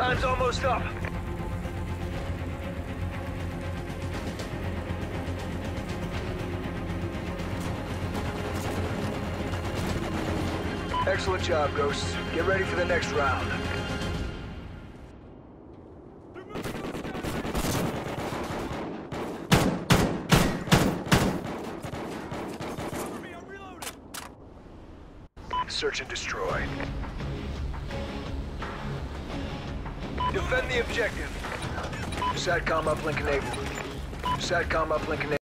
Time's almost up. Excellent job, Ghosts. Get ready for the next round. Search and destroy. Defend the objective. SATCOM uplink enabled. SATCOM uplink enabled.